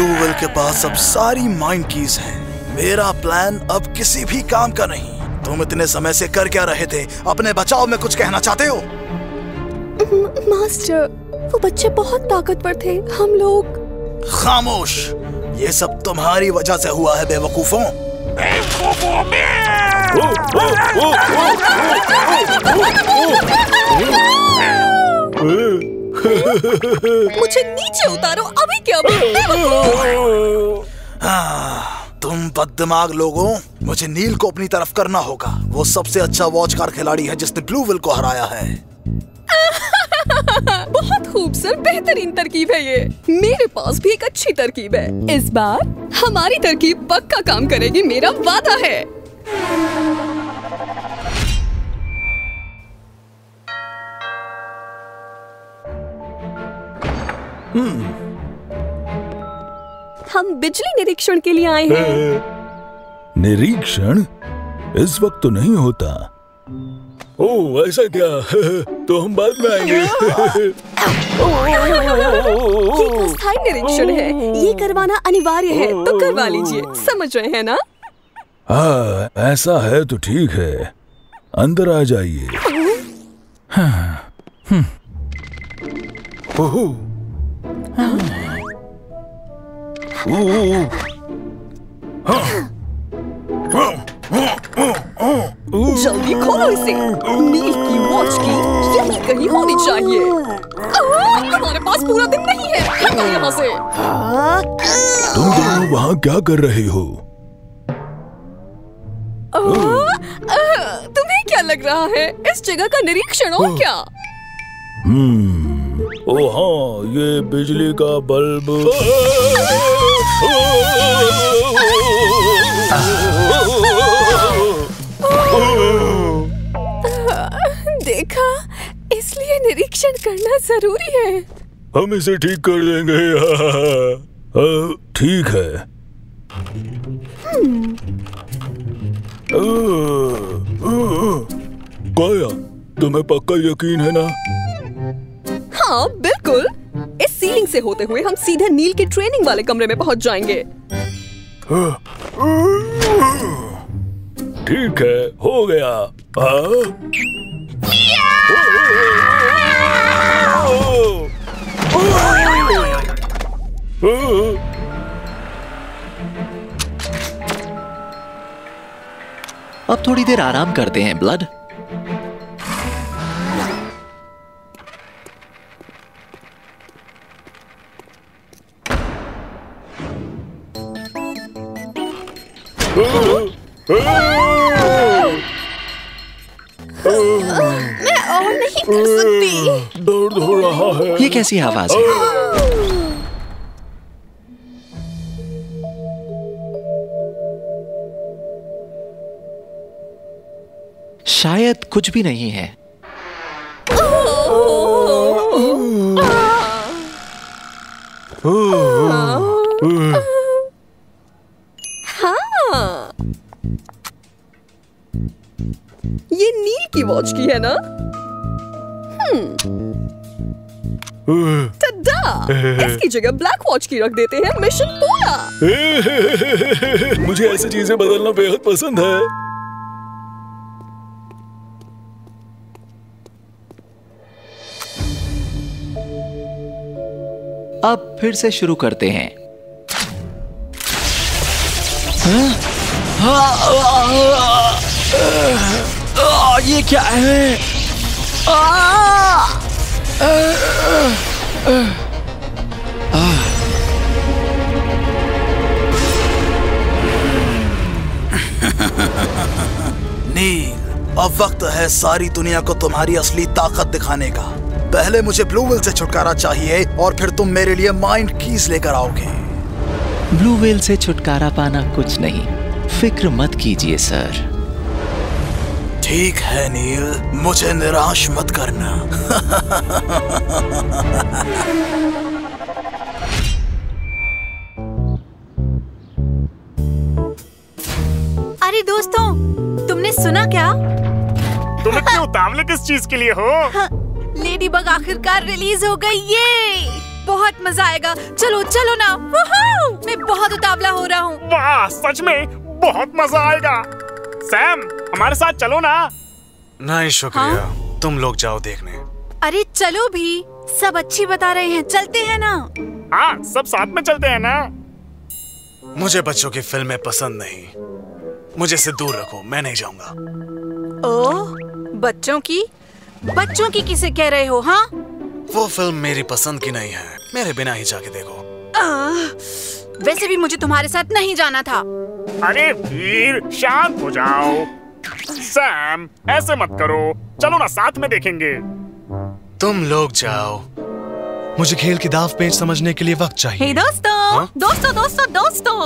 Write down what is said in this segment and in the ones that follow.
Whale के पास अब सारी माइंड कीज हैं। मेरा प्लान अब किसी भी काम का नहीं। तुम इतने समय से कर क्या रहे थे? अपने बचाव में कुछ कहना चाहते हो? मास्टर, वो बच्चे बहुत ताकतवर थे। हम लोग। खामोश! ये सब तुम्हारी वजह से हुआ है बेवकूफों। मुझे नीचे उतारो अभी क्या? तुम बददिमाग लोगों, मुझे नील को अपनी तरफ करना होगा। वो सबसे अच्छा वॉच कार खिलाड़ी है जिसने ब्लू व्हेल को हराया है। बहुत खूब सर, बेहतरीन तरकीब है ये। मेरे पास भी एक अच्छी तरकीब है। इस बार हमारी तरकीब पक्का काम करेगी, मेरा वादा है। हम बिजली निरीक्षण के लिए आए हैं। निरीक्षण इस वक्त तो नहीं होता। ओह, ऐसा क्या? तो हम बाद में आएंगे। ये स्थायी निरीक्षण है, ये करवाना अनिवार्य है, तो करवा लीजिए। समझ रहे हैं ना? हाँ, ऐसा है तो ठीक है। अंदर आ जाइए। जल्दी खोलो इसे। नील की वॉच की यही कहीं होनी चाहिए। हमारे पास पूरा दिन नहीं है, हटो यहाँ से। तुम दोनों वहाँ क्या कर रहे हो? तुम्हें क्या लग रहा है? इस जगह का निरीक्षण हो क्या? ओह हाँ, ये बिजली का बल्ब। देखा, इसलिए निरीक्षण करना जरूरी है। हम इसे ठीक कर देंगे। ठीक है। काया, तुम्हें पक्का यकीन है ना? हाँ बिल्कुल। इस सीलिंग से होते हुए हम सीधे नील के ट्रेनिंग वाले कमरे में पहुंच जाएंगे। ठीक है, हो गया। अब थोड़ी देर आराम करते हैं ब्लड। मैं और नहीं कर सकती। दर्द हो रहा है। ये कैसी आवाज है? शायद कुछ भी नहीं है। हाँ, ये नील की वॉच की है ना? टड्डा! इसकी जगह ब्लैक वॉच की रख देते हैं। मिशन पूरा। मुझे ऐसी चीजें बदलना बेहद पसंद है। अब फिर से शुरू करते हैं। ये क्या है? नील, अब वक्त है सारी दुनिया को तुम्हारी असली ताकत दिखाने का। पहले मुझे ब्लू व्हेल से छुटकारा चाहिए और फिर तुम मेरे लिए माइंड कीज लेकर आओगे। ब्लू व्हेल से छुटकारा पाना कुछ नहीं, फिक्र मत कीजिए सर। ठीक है नील, मुझे निराश मत करना। अरे दोस्तों, तुमने सुना क्या? तुम इतने उतावले किस चीज के लिए हो? हाँ, लेडी बग आखिरकार रिलीज हो गई। ये बहुत मजा आएगा। चलो चलो ना। में बहुत उतावला हो रहा हूँ। वाह, सच में बहुत मजा आएगा। सैम, हमारे साथ चलो ना। नहीं शुक्रिया, तुम लोग जाओ देखने। अरे चलो भी, सब अच्छी बता रहे हैं, चलते हैं ना। हाँ, सब साथ में चलते हैं ना। मुझे बच्चों की फिल्में पसंद नहीं, मुझे इससे दूर रखो, मैं नहीं जाऊंगा। ओह, बच्चों की किसे कह रहे हो? हाँ, वो फिल्म मेरी पसंद की नहीं है, मेरे बिना ही जाके देखो। वैसे भी मुझे तुम्हारे साथ नहीं जाना था। अरे वीर, शांत हो जाओ। सैम, ऐसे मत करो, चलो ना, साथ में देखेंगे। तुम लोग जाओ, मुझे खेल की दाव पेच समझने के लिए वक्त चाहिए। हे दोस्तों, दोस्तों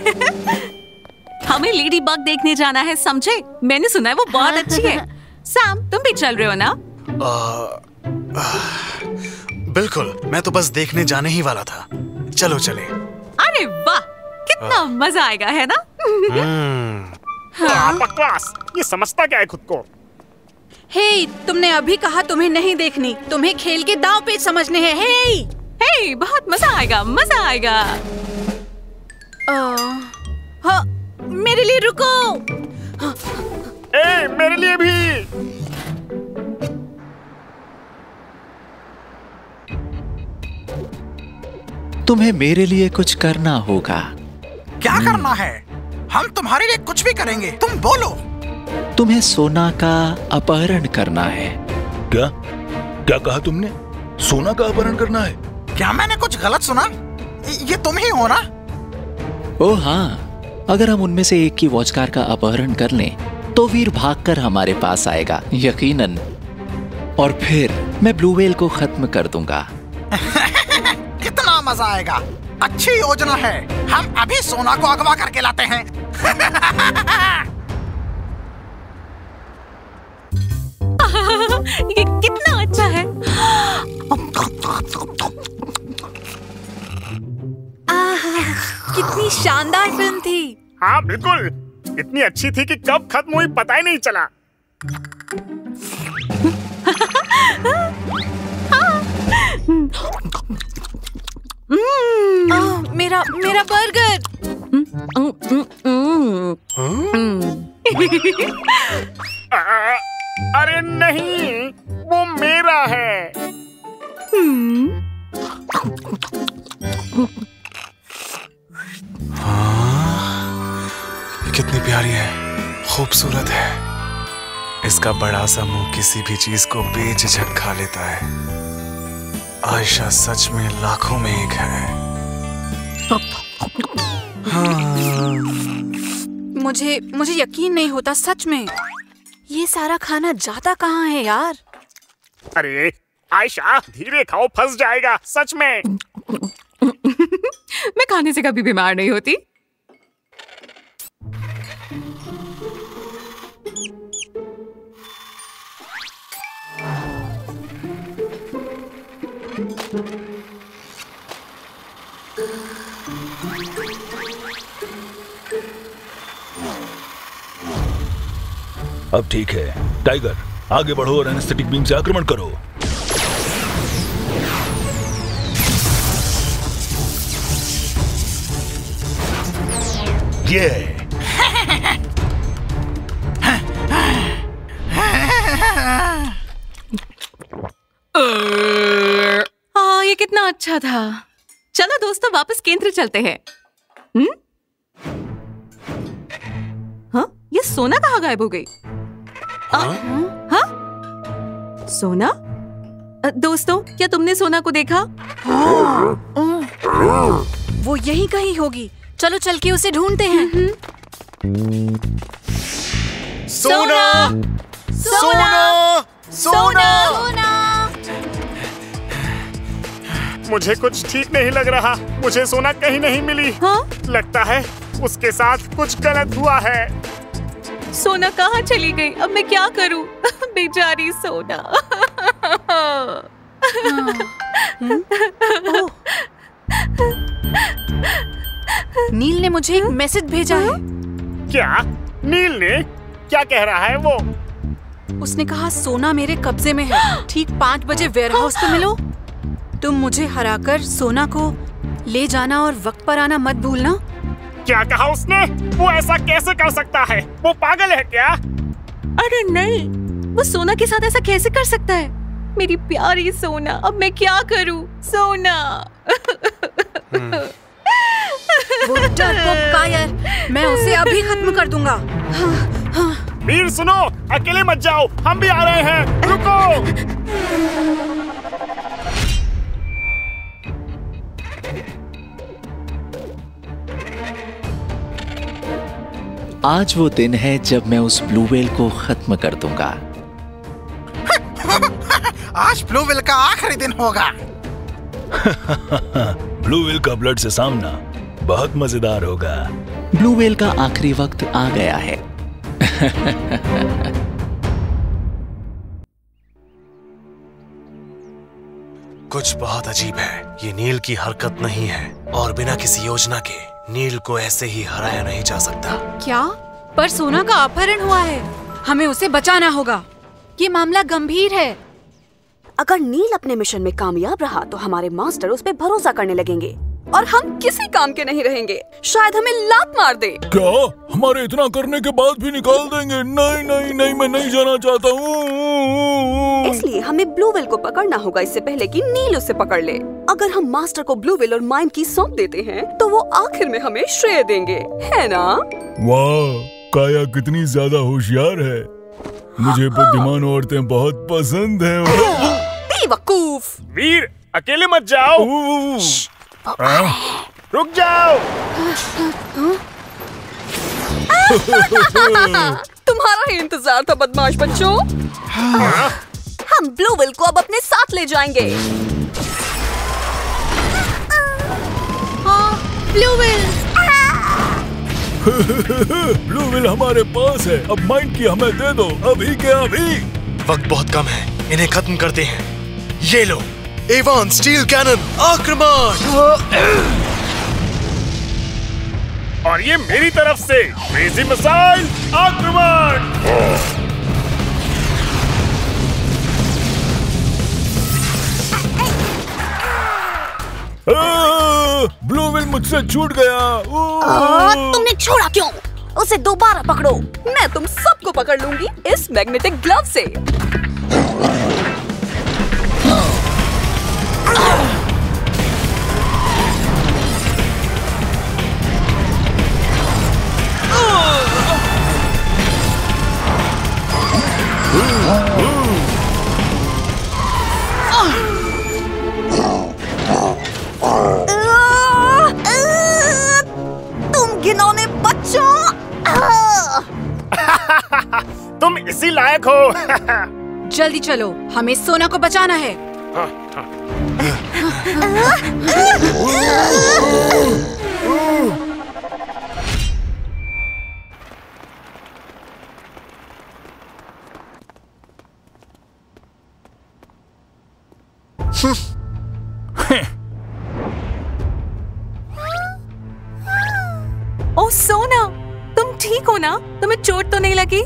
हमें लेडी बग देखने जाना है, समझे? मैंने सुना है वो बहुत अच्छी है। सैम, तुम भी चल रहे हो ना? बिल्कुल, मैं तो बस देखने जाने ही वाला था। चलो चले। अरे वाह, कितना मजा आएगा, है ना? बकवास, ये समझता क्या है खुद को? हे, तुमने अभी कहा तुम्हें नहीं देखनी, तुम्हें खेल के दांव पेच समझने हैं। हे, बहुत मजा आएगा, मजा आएगा। हाँ, मेरे लिए रुको। ए, मेरे लिए भी। तुम्हें मेरे लिए कुछ करना होगा। क्या करना है? हम तुम्हारे लिए कुछ भी करेंगे, तुम बोलो। तुम्हें सोना का अपहरण करना है। क्या क्या कहा तुमने? सोना का अपहरण करना है? क्या मैंने कुछ गलत सुना? ये तुम ही हो ना? ओह हाँ, अगर हम उनमें से एक की वॉच कार का अपहरण कर लें तो वीर भागकर हमारे पास आएगा, यकीनन। और फिर मैं ब्लू व्हेल को खत्म कर दूंगा। कितना मजा आएगा, अच्छी योजना है। हम अभी सोना को अगवा करके लाते हैं। ये कितना अच्छा है। कितनी शानदार फिल्म थी। हाँ बिल्कुल, इतनी अच्छी थी कि कब खत्म हुई पता ही नहीं चला। मेरा बर्गर। अरे नहीं, वो मेरा है। कितनी प्यारी है, खूबसूरत है। इसका बड़ा सा मुंह किसी भी चीज को बेझिझक खा लेता है। आयशा सच में लाखों में एक है। मुझे यकीन नहीं होता, सच में। ये सारा खाना जाता कहाँ है यार? अरे आयशा, धीरे खाओ, फंस जाएगा, सच में। मैं खाने से कभी बीमार नहीं होती। अब ठीक है टाइगर, आगे बढ़ो और एनेस्थेटिक बीम से आक्रमण करो। ये ये कितना अच्छा था। चलो दोस्तों, वापस केंद्र चलते हैं। हाँ, ये सोना कहाँ गायब हो गई? हाँ? सोना? दोस्तों, क्या तुमने सोना को देखा? वो यहीं कहीं होगी, चलो चल के उसे ढूंढते हैं। सोना! सोना! सोना! मुझे कुछ ठीक नहीं लग रहा, मुझे सोना कहीं नहीं मिली। हाँ? लगता है उसके साथ कुछ गलत हुआ है। सोना कहाँ चली गई? अब मैं क्या करूं? बेचारी सोना। नील ने मुझे एक मैसेज भेजा है। क्या? नील ने? क्या कह रहा है वो? उसने कहा सोना मेरे कब्जे में है, ठीक 5 बजे वेयरहाउस पे मिलो। तुम मुझे हराकर सोना को ले जाना और वक्त पर आना मत भूलना। क्या कहा उसने? वो ऐसा कैसे कर सकता है? वो पागल है क्या? अरे नहीं, वो सोना के साथ ऐसा कैसे कर सकता है? मेरी प्यारी सोना, अब मैं क्या करूं? सोना। वो डरपोक कायर, मैं उसे अभी खत्म कर दूंगा। वीर सुनो, अकेले मत जाओ, हम भी आ रहे हैं, रुको। आज वो दिन है जब मैं उस ब्लू व्हेल को खत्म कर दूंगा। आज ब्लू व्हेल का आखिरी दिन होगा। ब्लू व्हेल का ब्लड से सामना बहुत मजेदार होगा। ब्लू व्हेल का आखिरी वक्त आ गया है। कुछ बहुत अजीब है। ये नील की हरकत नहीं है और बिना किसी योजना के नील को ऐसे ही हराया नहीं जा सकता। क्या? पर सोना का अपहरण हुआ है, हमें उसे बचाना होगा। ये मामला गंभीर है। अगर नील अपने मिशन में कामयाब रहा तो हमारे मास्टर उस पे भरोसा करने लगेंगे और हम किसी काम के नहीं रहेंगे। शायद हमें लात मार दे। क्या? हमारे इतना करने के बाद भी निकाल देंगे? नहीं नहीं नहीं, मैं नहीं जाना चाहता हूँ। इसलिए हमें ब्लू व्हेल को पकड़ना होगा इससे पहले कि नील उसे पकड़ ले। अगर हम मास्टर को ब्लू व्हेल और माइंड की सौंप देते हैं तो वो आखिर में हमें श्रेय देंगे, है ना? वाह, काया कितनी ज्यादा होशियार है। मुझे बुद्धिमान औरतें बहुत पसंद हैं। बेवकूफ! वीर, अकेले मत जाओ। रुक जाओ। तुम्हारा ही इंतजार था बदमाश बच्चों। हम ब्लू व्हेल को अब अपने साथ ले जाएंगे। Blue whale. ब्लू व्हेल हमारे पास है, अब माइंड की हमें दे दो, अभी के अभी। वक्त बहुत कम है, इन्हें खत्म करते हैं। ये लो, एवान स्टील कैनन, आक्रमण! और ये मेरी तरफ से क्रेजी मिसाइल, आक्रमण! ब्लू व्हेल मुझसे छूट गया। तुमने छोड़ा क्यों? उसे दोबारा पकड़ो। मैं तुम सबको पकड़ लूंगी इस मैग्नेटिक ग्लव से। तुम घिनौने बच्चों! तुम इसी लायक हो। जल्दी चलो, हमें सोना को बचाना है। ओ सोना, तुम ठीक हो ना? तुम्हें चोट तो नहीं लगी?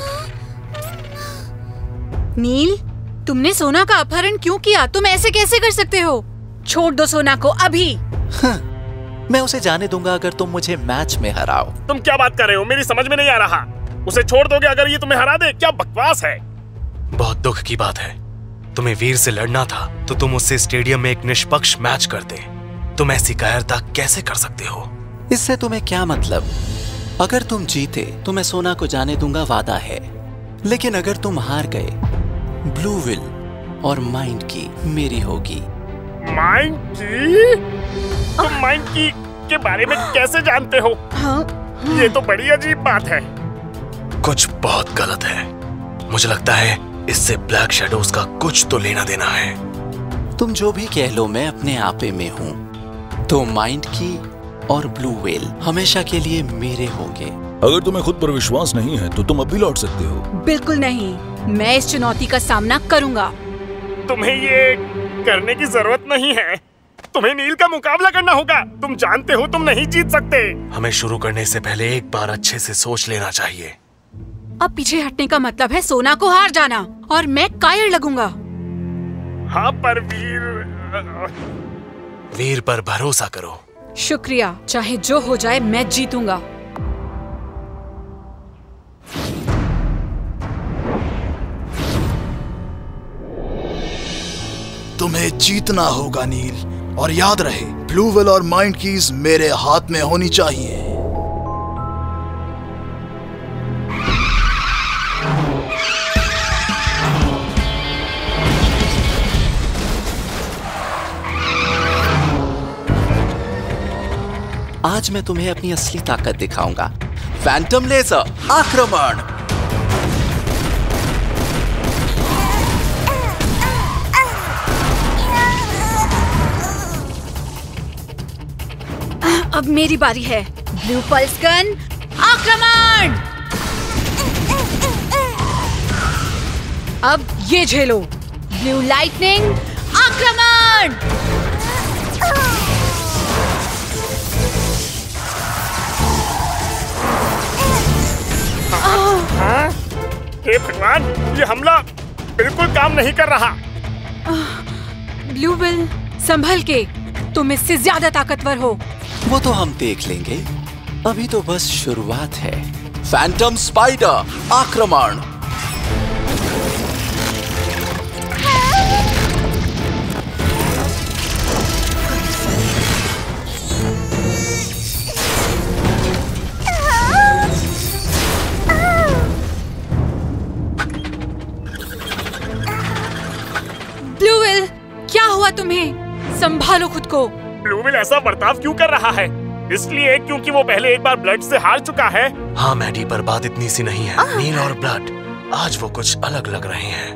नील, तुमने सोना का अपहरण क्यों किया? तुम ऐसे कैसे कर सकते हो? छोड़ दो सोना को अभी। मैं उसे जाने दूंगा अगर तुम मुझे मैच में हराओ। तुम क्या बात कर रहे हो? मेरी समझ में नहीं आ रहा। उसे छोड़ दोगे अगर ये तुम्हें हरा दे? क्या बकवास है। बहुत दुख की बात है। तुम्हें वीर से लड़ना था तो तुम उससे स्टेडियम में एक निष्पक्ष मैच करते। तुम ऐसी कायरता कैसे कर सकते हो? इससे तुम्हें क्या मतलब? अगर तुम जीते तो मैं सोना को जाने दूंगा, वादा है। लेकिन अगर तुम हार गए, ब्लू व्हेल और माइंड की मेरी होगी। माइंड की? तुम माइंड की के बारे में कैसे जानते हो? ये तो बड़ी अजीब बात है। कुछ बहुत गलत है। मुझे लगता है इससे ब्लैक शैडोज का कुछ तो लेना देना है। तुम जो भी कह लो, मैं अपने आपे में हूँ। तो माइंड की और ब्लू व्हेल हमेशा के लिए मेरे होंगे। अगर तुम्हें खुद पर विश्वास नहीं है तो तुम अब भी लौट सकते हो। बिल्कुल नहीं, मैं इस चुनौती का सामना करूंगा। तुम्हें ये करने की जरूरत नहीं है। तुम्हें नील का मुकाबला करना होगा। तुम जानते हो तुम नहीं जीत सकते। हमें शुरू करने से पहले एक बार अच्छे से सोच लेना चाहिए। अब पीछे हटने का मतलब है सोना को हार जाना और मैं कायर लगूंगा। हाँ पर वीर, वीर पर भरोसा करो। शुक्रिया, चाहे जो हो जाए मैं जीतूंगा। तुम्हें जीतना होगा नील, और याद रहे ब्लू वेल और माइंड कीज मेरे हाथ में होनी चाहिए। आज मैं तुम्हें अपनी असली ताकत दिखाऊंगा। फैंटम लेजर आक्रमण। अब मेरी बारी है। ब्लू पल्स गन आक्रमण। अब ये झेलो। ब्लू लाइटनिंग आक्रमण। हे भगवान, ये हमला बिल्कुल काम नहीं कर रहा। ब्लू वेल, संभल के, तुम इससे ज्यादा ताकतवर हो। वो तो हम देख लेंगे, अभी तो बस शुरुआत है। फैंटम स्पाइडर आक्रमण। ब्लू वेल, क्या हुआ तुम्हें? संभालो खुद को। ब्लू वेल ऐसा बर्ताव क्यों कर रहा है? इसलिए क्योंकि वो पहले एक बार ब्लड से हार चुका है। हाँ मैडी, पर बात इतनी सी नहीं है। नील और ब्लड आज वो कुछ अलग लग रहे हैं।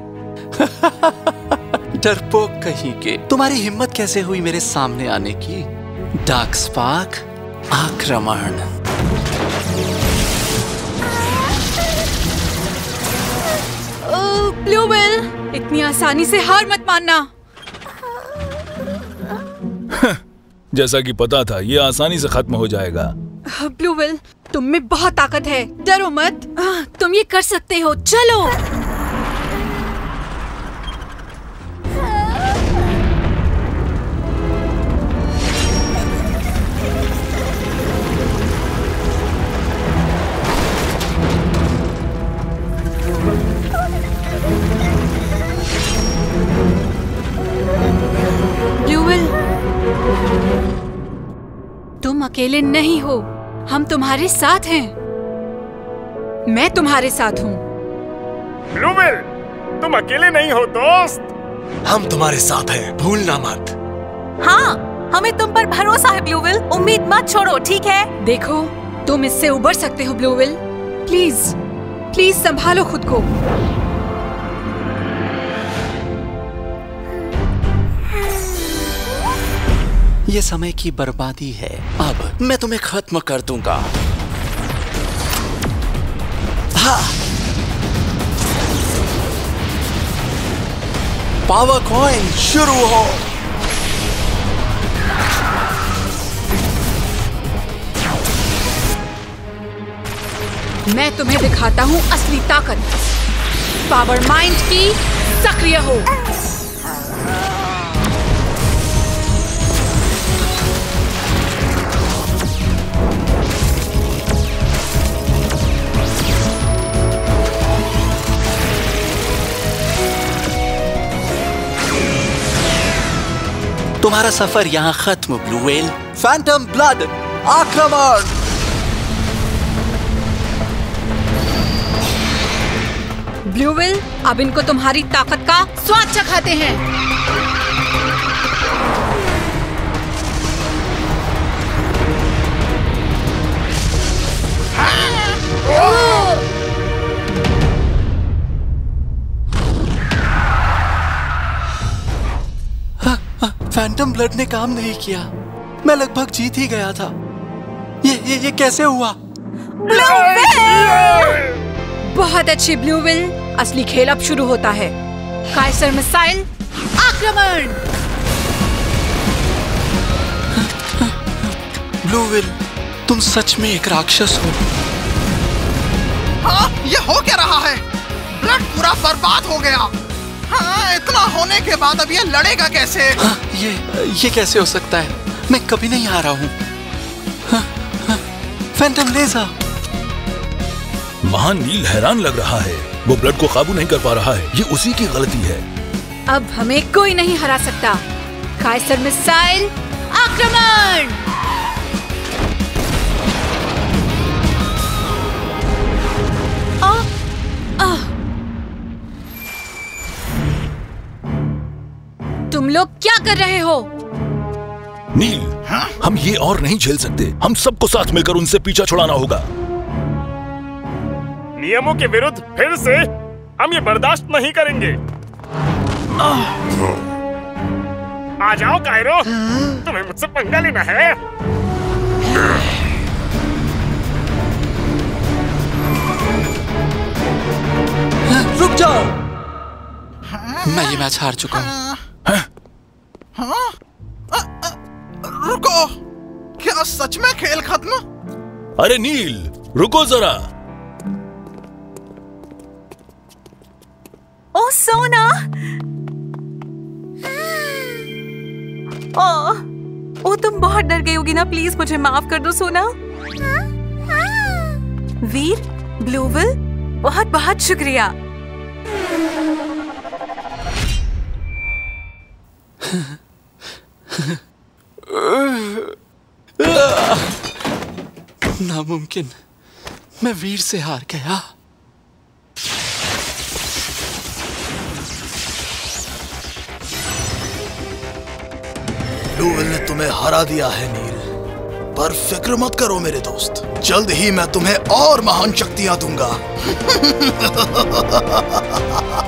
डरपोक कहीं के, तुम्हारी हिम्मत कैसे हुई मेरे सामने आने की? डार्क स्पार्क आक्रमण। ब्लू वेल, इतनी आसानी से हार मत मानना। जैसा कि पता था, ये आसानी से खत्म हो जाएगा। ब्लू वेल, तुम में बहुत ताकत है, डरो मत। तुम ये कर सकते हो, चलो। ब्लू वेल, तुम अकेले नहीं हो, हम तुम्हारे साथ हैं। मैं तुम्हारे साथ हूँ। ब्लू वेल, तुम अकेले नहीं हो दोस्त। हम तुम्हारे साथ हैं, भूलना मत। हाँ, हमें तुम पर भरोसा है ब्लू वेल। उम्मीद मत छोड़ो, ठीक है? देखो, तुम इससे उबर सकते हो ब्लू वेल। प्लीज प्लीज संभालो खुद को। ये समय की बर्बादी है। अब मैं तुम्हें खत्म कर दूंगा। हाँ। पावर कॉइन शुरू हो। मैं तुम्हें दिखाता हूँ असली ताकत। पावर माइंड की सक्रिय हो। तुम्हारा सफर यहाँ खत्म ब्लू वेल। फैंटम ब्लड आक्रमण। ब्लू वेल, अब इनको तुम्हारी ताकत का स्वाद चखाते हैं। फैंटम ब्लड ने काम नहीं किया। मैं लगभग जीत ही गया था। ये कैसे हुआ? Blue whale! बहुत अच्छी ब्लू वेल। असली खेल अब शुरू होता है। काइसर मिसाइल आक्रमण। ब्लू वेल, तुम सच में एक राक्षस हो। हाँ, ये हो क्या रहा है? ब्लड पूरा बर्बाद हो गया। हाँ, इतना होने के बाद अब ये लड़ेगा कैसे? हाँ, ये कैसे हो सकता है? मैं कभी नहीं हारा हूँ। Phantom laser. महान नील हैरान लग रहा है। वो ब्लड को काबू नहीं कर पा रहा है। ये उसी की गलती है। अब हमें कोई नहीं हरा सकता। काइसर मिसाइल आक्रमण! तुम लोग क्या कर रहे हो? नील, हम ये और नहीं झेल सकते। हम सबको साथ मिलकर उनसे पीछा छुड़ाना होगा। नियमों के विरुद्ध फिर से हम ये बर्दाश्त नहीं करेंगे। आ जाओ कायरो, तुम्हें मुझसे पंगा लेना है। रुक जाओ। मैं ये मैच हार चुका हूँ। रुको, क्या सच में खेल खत्म? अरे नील, रुको जरा। ओ सोना। ओ तुम बहुत डर गई होगी ना। प्लीज मुझे माफ कर दो सोना। वीर, ब्लूविल, बहुत बहुत शुक्रिया। नामुमकिन, मैं वीर से हार गया। ब्लूविल ने तुम्हें हरा दिया है नील, पर फिक्र मत करो मेरे दोस्त। जल्द ही मैं तुम्हें और महान शक्तियां दूंगा।